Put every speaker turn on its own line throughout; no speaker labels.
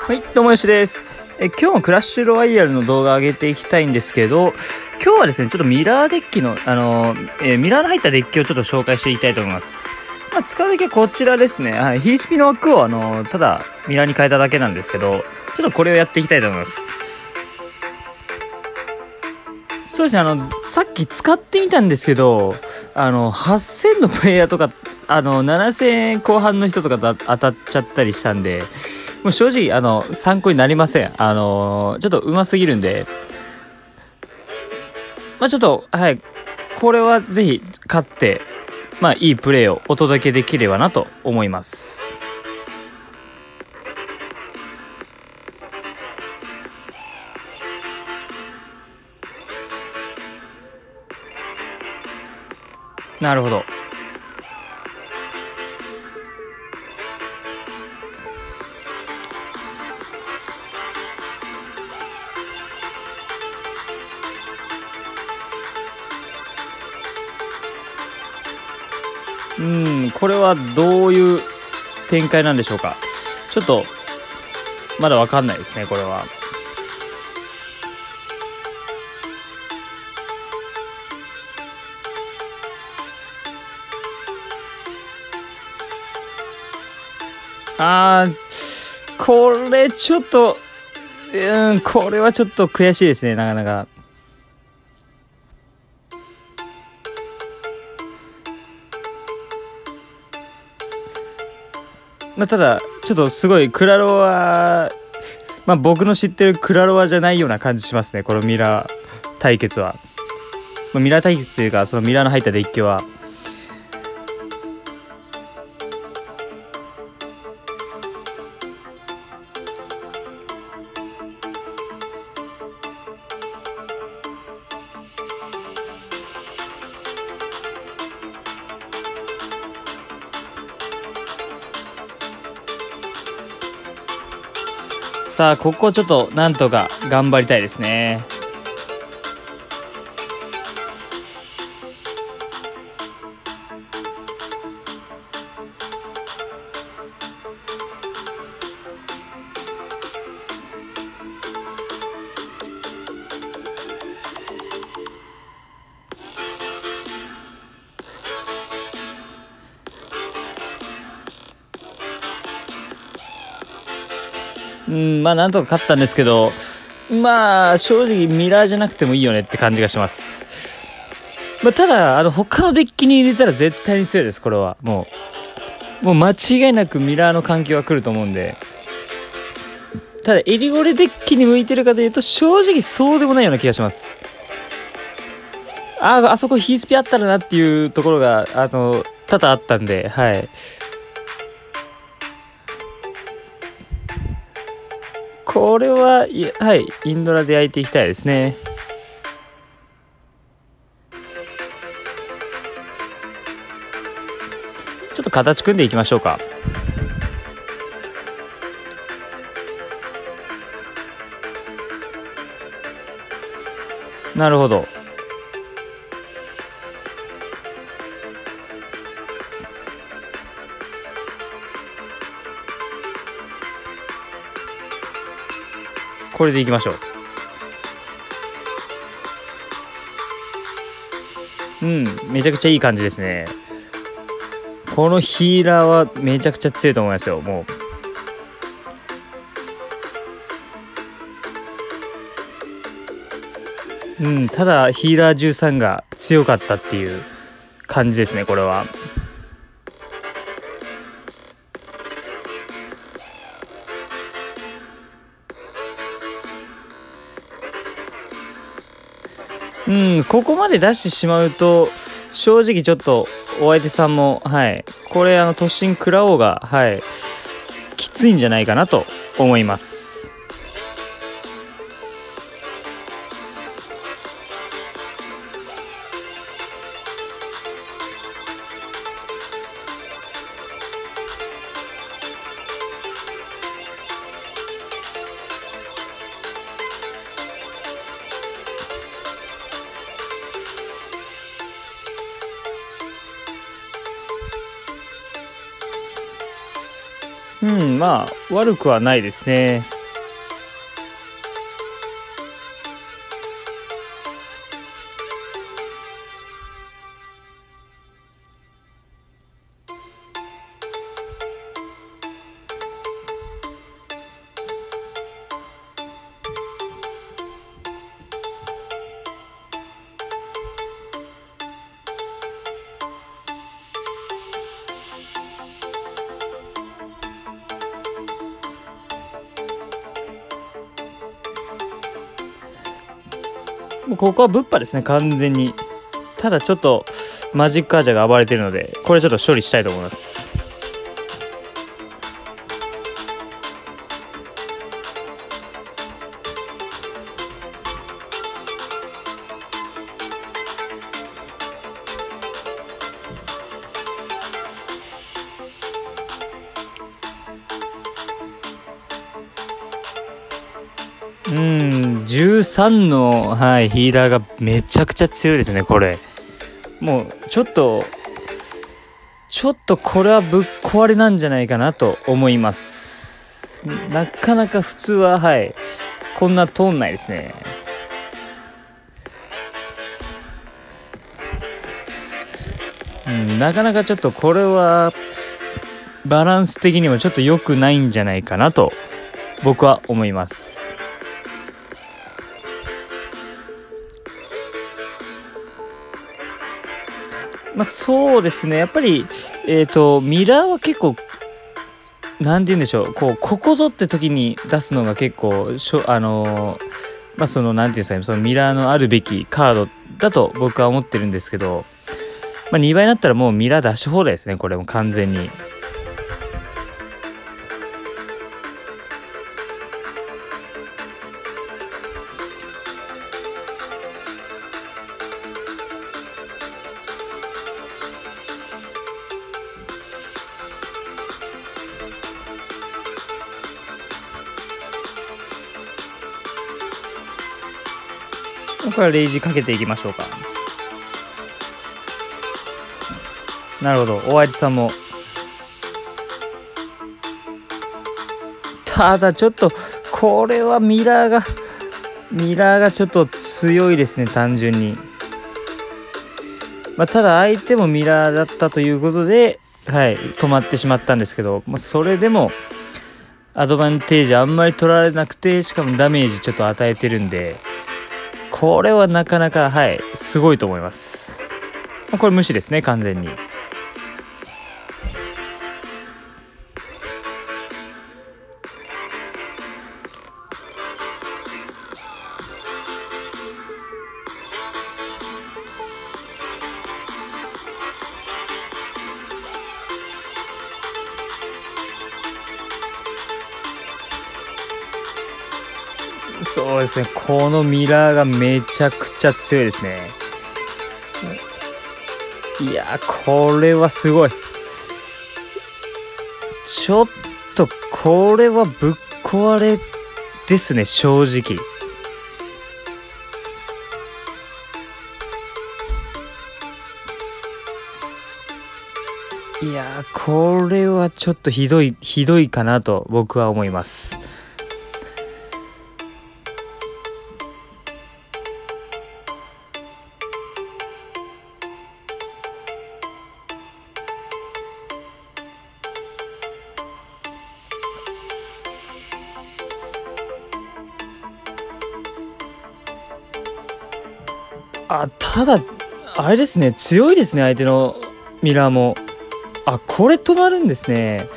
はい、どうもよしです。今日もクラッシュロワイヤルの動画を上げていきたいんですけど、今日はですね、ちょっとミラーデッキの、ミラーの入ったデッキをちょっと紹介していきたいと思います。使うデッキはこちらですね。はい、ヒースピの枠を、ただミラーに変えただけなんですけど、ちょっとこれをやっていきたいと思います。そうですね、さっき使ってみたんですけど、8000のプレイヤーとか、7000後半の人とかと当たっちゃったりしたんで、もう正直、参考になりません。ちょっと上手すぎるんで、ちょっと、はい、これはぜひ勝って、いいプレーをお届けできればなと思います。なるほど。これはどういう展開なんでしょうか。ちょっとまだわかんないですね、これは。これちょっと、これはちょっと悔しいですね、なかなか。ただちょっとすごいクラロワ、僕の知ってるクラロワじゃないような感じしますね、このミラー対決は。ミラー対決というか、そのミラーの入ったデッキは。さあ、ここちょっとなんとか頑張りたいですね。なんとか勝ったんですけど、正直ミラーじゃなくてもいいよねって感じがします。ただ他のデッキに入れたら絶対に強いです。これはもう間違いなくミラーの環境は来ると思うんで。ただエリゴレデッキに向いてるかというと、正直そうでもないような気がします。あそこヒースピあったらなっていうところが多々あったんで、はい。これは、はい、インドラで焼いていきたいですね。ちょっと形組んでいきましょうか。なるほど。これでいきましょう。めちゃくちゃいい感じですね。このヒーラーはめちゃくちゃ強いと思いますよ。もうただヒーラー13が強かったっていう感じですね、これは。ここまで出してしまうと、正直ちょっとお相手さんも、はい、これ突進食らおうが、はい、きついんじゃないかなと思います。悪くはないですね。 もうここはブッパですね、完全に。ただちょっとマジックアーチャーが暴れてるので、これちょっと処理したいと思います。13の、はい、ヒーラーがめちゃくちゃ強いですね、これ。もう、ちょっとこれはぶっ壊れなんじゃないかなと思います。なかなか普通は、はい、こんな通んないですね。なかなかちょっとこれは、バランス的にもちょっと良くないんじゃないかなと、僕は思います。そうですね。やっぱり、ミラーは結構、なんて言うんでしょう。ここぞって時に出すのが結構、なんていうんですかね、そのミラーのあるべきカードだと僕は思ってるんですけど、2倍になったらもうミラー出し放題ですね。これも完全に。これはレイジかけていきましょうか。なるほど、お相手さんも。ただちょっとこれはミラーがちょっと強いですね、単純に。ただ相手もミラーだったということで、はい、止まってしまったんですけど、それでもアドバンテージあんまり取られなくて、しかもダメージちょっと与えてるんで、これはなかなか、はい、すごいと思います。これ無視ですね、完全に。そうですね、このミラーがめちゃくちゃ強いですね。いや、これはすごい。ちょっとこれはぶっ壊れですね、正直。いや、これはちょっとひどいかなと僕は思います。ただあれですね、強いですね、相手のミラーも。これ止まるんですね。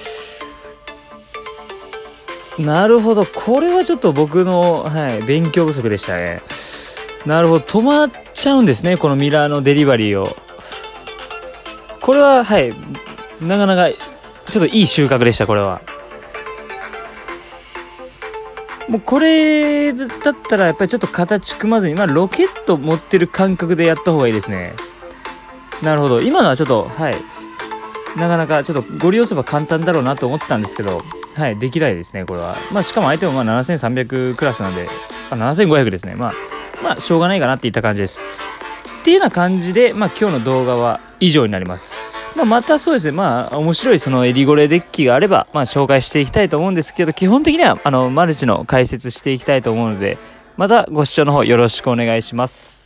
なるほど、これはちょっと僕の、はい、勉強不足でしたね。なるほど、止まっちゃうんですね、このミラーのデリバリーを。これは、はい、なかなかちょっといい収穫でした、これは。もうこれだったらやっぱりちょっと形組まずに、ロケット持ってる感覚でやった方がいいですね。なるほど、今のはちょっと、はい、なかなかちょっとご利用すれば簡単だろうなと思ったんですけど、はい、できないですね、これは。しかも相手も7300クラスなんで、7500ですね。しょうがないかなっていった感じです。っていうような感じで、今日の動画は以上になります。またそうですね、面白いそのエディゴレデッキがあれば、紹介していきたいと思うんですけど、基本的にはマルチの解説していきたいと思うので、またご視聴の方よろしくお願いします。